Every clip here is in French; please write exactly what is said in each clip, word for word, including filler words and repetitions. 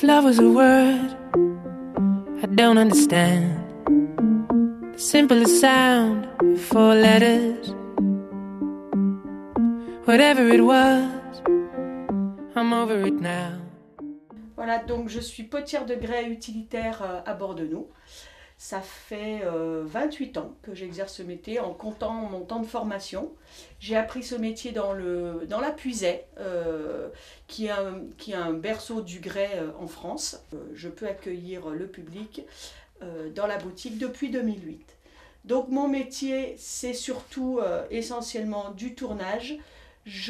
love was a word I don't understand. The simplest sound, four letters. Whatever it was, I'm over it now. Voilà, donc je suis potière de grès utilitaire à Bordeaux. Ça fait euh, vingt-huit ans que j'exerce ce métier en comptant mon temps de formation. J'ai appris ce métier dans, le, dans la Puisaye, euh, qui, est un, qui est un berceau du grès euh, en France. Euh, je peux accueillir le public euh, dans la boutique depuis deux mille huit. Donc mon métier, c'est surtout euh, essentiellement du tournage. Je,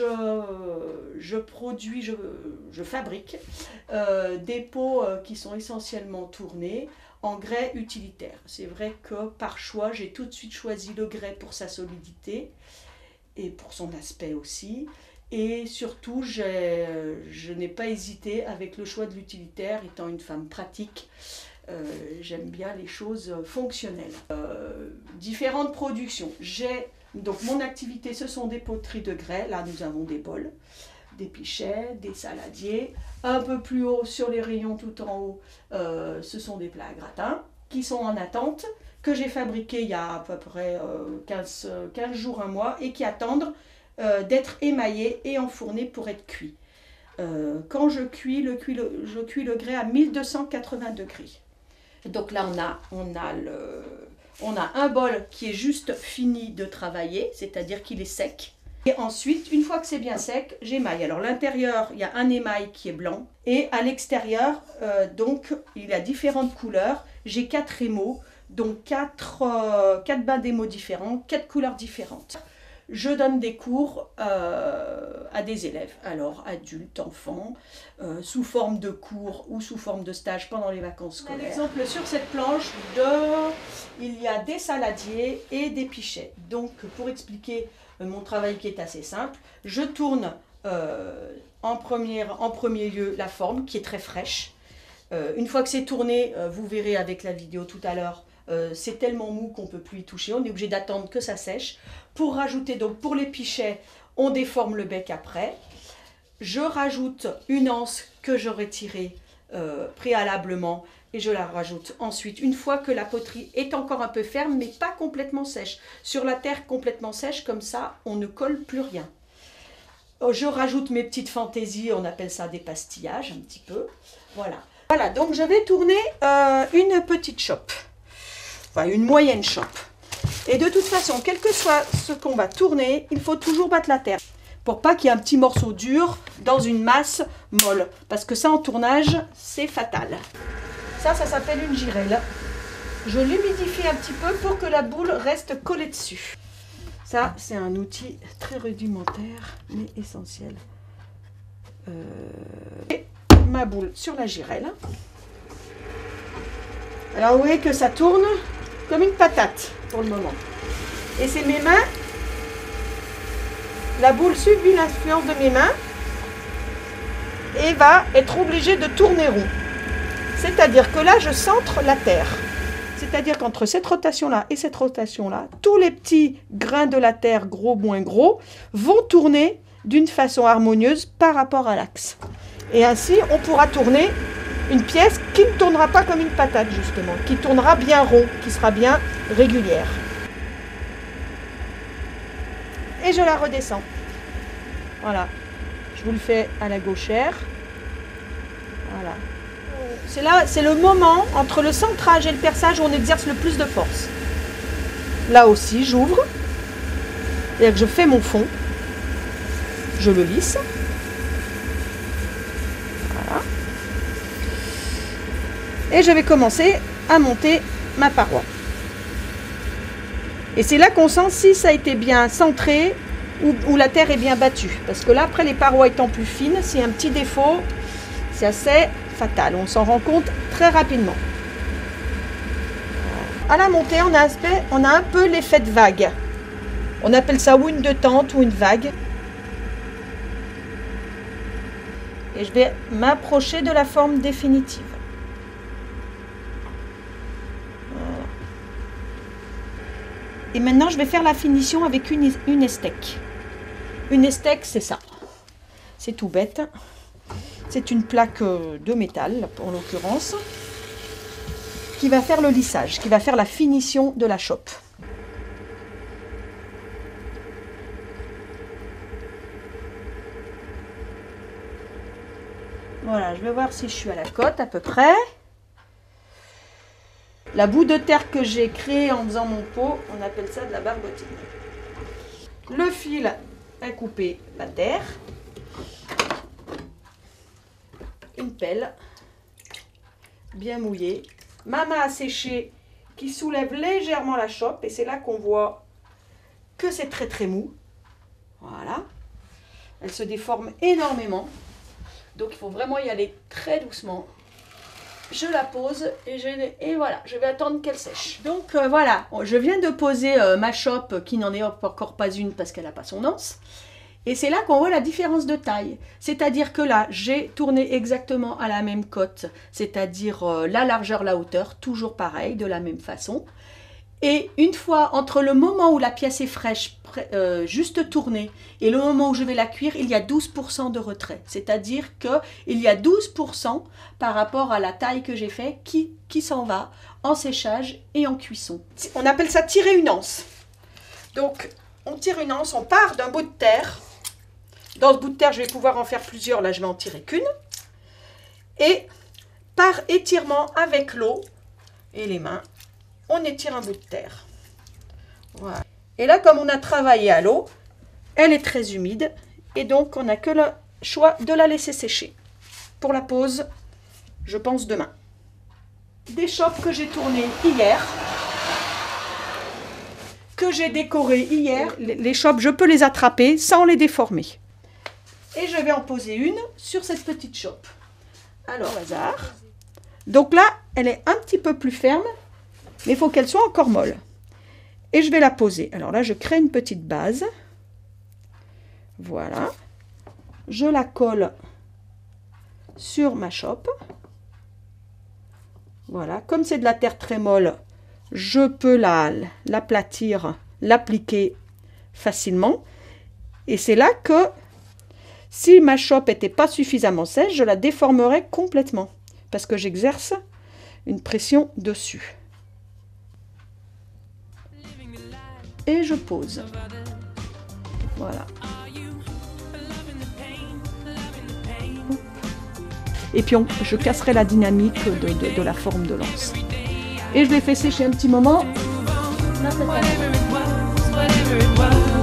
je produis, je, je fabrique euh, des pots euh, qui sont essentiellement tournés en grès utilitaire. C'est vrai que par choix, j'ai tout de suite choisi le grès pour sa solidité et pour son aspect aussi. Et surtout, je n'ai pas hésité avec le choix de l'utilitaire, étant une femme pratique. Euh, j'aime bien les choses fonctionnelles. Euh, différentes productions. J'ai donc mon activité, ce sont des poteries de grès. Là, nous avons des bols, des pichets, des saladiers. Un peu plus haut, sur les rayons tout en haut, euh, ce sont des plats à gratin qui sont en attente, que j'ai fabriqués il y a à peu près euh, quinze, quinze jours, un mois, et qui attendent euh, d'être émaillés et enfournés pour être cuits. Euh, quand je cuis, le, cuis le, je cuis le grès à mille deux cent quatre-vingts degrés. Donc là, on a, on a le... On a un bol qui est juste fini de travailler, c'est-à-dire qu'il est sec. Et ensuite, une fois que c'est bien sec, j'émaille. Alors l'intérieur, il y a un émail qui est blanc. Et à l'extérieur, euh, donc, il y a différentes couleurs. J'ai quatre émaux, donc quatre, euh, quatre bains d'émaux différents, quatre couleurs différentes. Je donne des cours euh, à des élèves, alors adultes, enfants, euh, sous forme de cours ou sous forme de stage pendant les vacances scolaires. Par exemple, sur cette planche, de... il y a des saladiers et des pichets. Donc, pour expliquer mon travail qui est assez simple, je tourne euh, en, première, en premier lieu la forme qui est très fraîche. Euh, une fois que c'est tourné, euh, vous verrez avec la vidéo tout à l'heure, Euh, c'est tellement mou qu'on ne peut plus y toucher, on est obligé d'attendre que ça sèche. Pour rajouter, donc pour les pichets, on déforme le bec après. Je rajoute une anse que j'aurais tirée euh, préalablement et je la rajoute ensuite, une fois que la poterie est encore un peu ferme, mais pas complètement sèche. Sur la terre complètement sèche, comme ça, on ne colle plus rien. Je rajoute mes petites fantaisies, on appelle ça des pastillages un petit peu. Voilà, voilà, donc je vais tourner euh, une petite chope. Enfin, une moyenne chope. Et de toute façon, quel que soit ce qu'on va tourner, il faut toujours battre la terre pour pas qu'il y ait un petit morceau dur dans une masse molle. Parce que ça, en tournage, c'est fatal. Ça, ça s'appelle une girelle. Je l'humidifie un petit peu pour que la boule reste collée dessus. Ça, c'est un outil très rudimentaire, mais essentiel. Euh... Et ma boule sur la girelle. Alors, vous voyez que ça tourne comme une patate pour le moment. Et c'est mes mains, la boule subit l'influence de mes mains et va être obligée de tourner rond. C'est-à-dire que là, je centre la terre. C'est-à-dire qu'entre cette rotation-là et cette rotation-là, tous les petits grains de la terre, gros, moins gros, vont tourner d'une façon harmonieuse par rapport à l'axe. Et ainsi, on pourra tourner une pièce qui ne tournera pas comme une patate, justement, qui tournera bien rond, qui sera bien régulière. Et je la redescends. Voilà. Je vous le fais à la gauchère. Voilà. C'est là, c'est le moment entre le centrage et le perçage où on exerce le plus de force. Là aussi, j'ouvre. C'est-à-dire que je fais mon fond. Je le lisse. Et je vais commencer à monter ma paroi. Et c'est là qu'on sent si ça a été bien centré ou, ou la terre est bien battue. Parce que là, après, les parois étant plus fines, s'il y a un petit défaut, c'est assez fatal. On s'en rend compte très rapidement. À la montée, on a, aspect, on a un peu l'effet de vague. On appelle ça ou une détente ou une vague. Et je vais m'approcher de la forme définitive. Et maintenant, je vais faire la finition avec une, une estèque. Une estèque, c'est ça. C'est tout bête. C'est une plaque de métal, en l'occurrence, qui va faire le lissage, qui va faire la finition de la chope. Voilà, je vais voir si je suis à la cote à peu près. La boue de terre que j'ai créée en faisant mon pot, on appelle ça de la barbotine. Le fil à couper la terre. Une pelle bien mouillée. Ma main à sécher qui soulève légèrement la chope et c'est là qu'on voit que c'est très très mou. Voilà. Elle se déforme énormément. Donc il faut vraiment y aller très doucement. Je la pose et, je, et voilà, je vais attendre qu'elle sèche. Donc euh, voilà, je viens de poser euh, ma chope qui n'en est encore pas une parce qu'elle n'a pas son anse. Et c'est là qu'on voit la différence de taille. C'est-à-dire que là, j'ai tourné exactement à la même cote, c'est-à-dire euh, la largeur, la hauteur, toujours pareil, de la même façon. Et une fois, entre le moment où la pièce est fraîche, euh, juste tournée, et le moment où je vais la cuire, il y a douze pour cent de retrait. C'est-à-dire qu'il y a douze pour cent par rapport à la taille que j'ai fait qui, qui s'en va en séchage et en cuisson. On appelle ça tirer une anse. Donc, on tire une anse, on part d'un bout de terre. Dans ce bout de terre, je vais pouvoir en faire plusieurs. Là, je vais en tirer qu'une. Et par étirement avec l'eau et les mains, on étire un bout de terre. Voilà. Et là, comme on a travaillé à l'eau, elle est très humide. Et donc, on n'a que le choix de la laisser sécher. Pour la pose, je pense demain. Des chopes que j'ai tournées hier. Que j'ai décorées hier. Les chopes, je peux les attraper sans les déformer. Et je vais en poser une sur cette petite chope. Alors, au hasard. Donc là, elle est un petit peu plus ferme. Mais il faut qu'elle soit encore molle. Et je vais la poser. Alors là, je crée une petite base. Voilà. Je la colle sur ma chope. Voilà. Comme c'est de la terre très molle, je peux la, l'aplatir, l'appliquer facilement. Et c'est là que, si ma chope n'était pas suffisamment sèche, je la déformerais complètement. Parce que j'exerce une pression dessus. Et je pose. Voilà. Et puis on, je casserai la dynamique de, de, de la forme de l'anse. Et je l'ai fait sécher un petit moment. Là,